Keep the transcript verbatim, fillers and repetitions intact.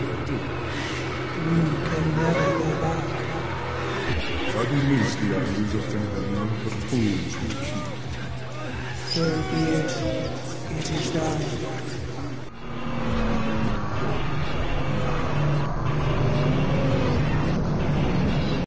We can never go back. How do you mean, Steve? You just think that none of the fools will keep. So be it. It is done.